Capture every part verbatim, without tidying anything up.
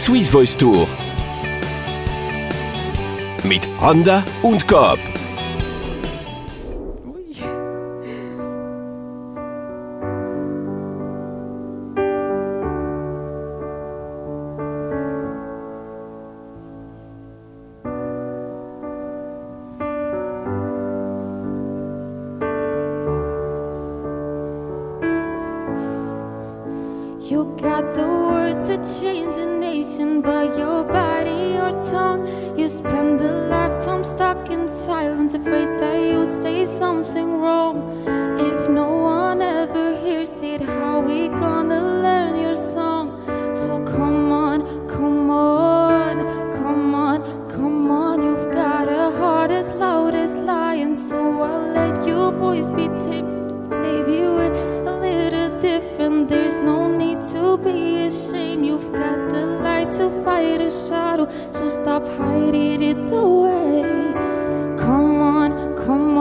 Swiss Voice Tour mit Handa und Gab. You got the words to change a nation, but your body, your tongue, you spend a lifetime stuck in silence, afraid that you'll say something wrong. If no one ever hears it, how we gonna learn your song? So come on, come on, come on, come on. You've got a heart as loud as lion, so I'll let your voice be tamed. Maybe we're a little different, there's no need to be ashamed. You've got the light to fight a shadow, so stop hiding it away. Come on, come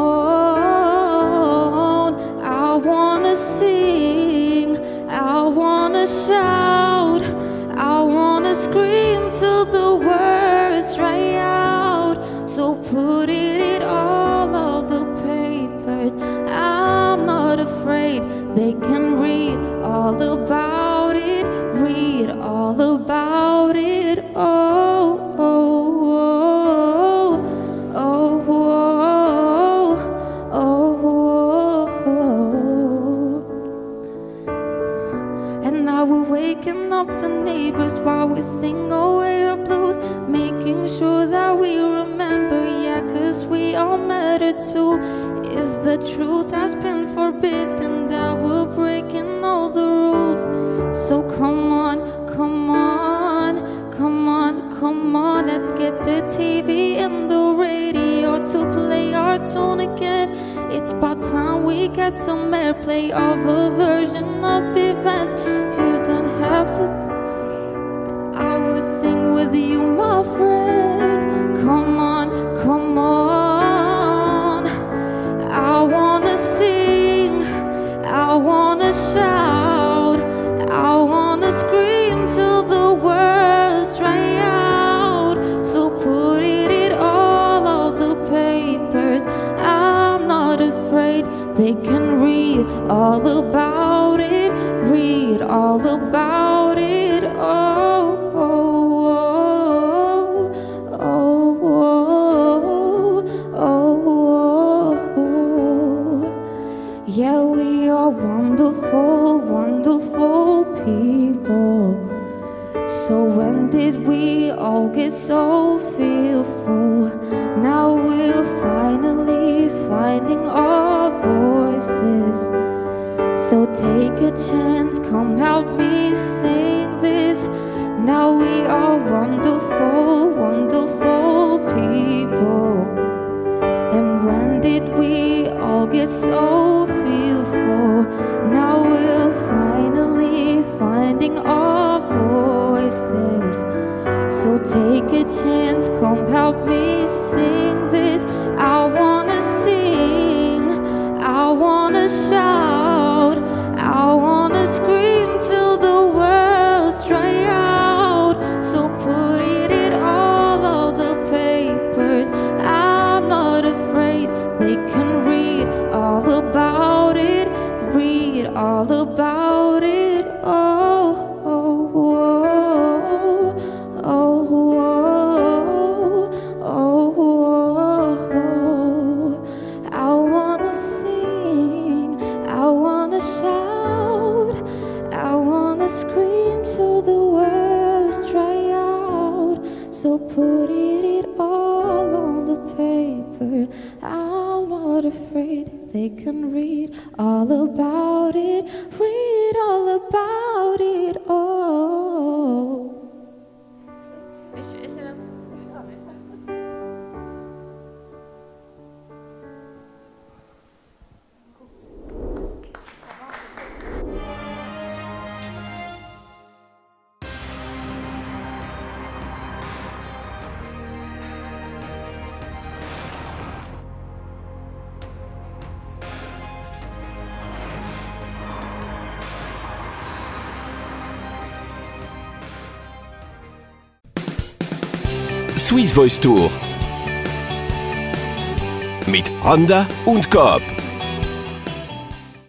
on. I wanna sing, I wanna shout, I wanna scream till the words dry out. So put it in all of the papers, I'm not afraid, they can read all about it, read all about it. Oh, oh, oh, oh, oh, oh, oh. And now we're waking up the neighbors while we sing away our blues, making sure that we remember, yeah, 'cause we all matter too. If the truth has been forbidden, that we're breaking all the rules. So come on, come on, come on, come on. Let's get the T V and the radio to play our tune again. It's about time we get some airplay of a version of events. You don't have to, I will sing with you, my friend. Come on, come on. I wanna sing, I wanna shout, I wanna scream till the words dry out. So put it in all of the papers, I'm not afraid, they can read all about it, read all about it. Oh, oh, oh, oh, oh, oh, oh. Yeah, we are wonderful, wonderful people. So when did we all get so fearful? Now we're finally finding our voices. So take a chance, come help me sing this. Now we are wonderful, wonderful people. And when did we all get so fearful? Now we're finally finding our voices. So take a chance, come help me sing this. I wanna sing, I wanna shout, I wanna scream till the words dry out. So put it in all of the papers, I'm not afraid, they can read all about it, read all about it. Oh, oh, oh, oh, oh, oh, oh. I wanna sing, I wanna shout, I wanna scream till the words dry out. So put it in all on the paper, I'm not afraid, they can read all about it, read all about it. Oh. Is, is it a, Swiss Voice Tour mit Handa und Coop.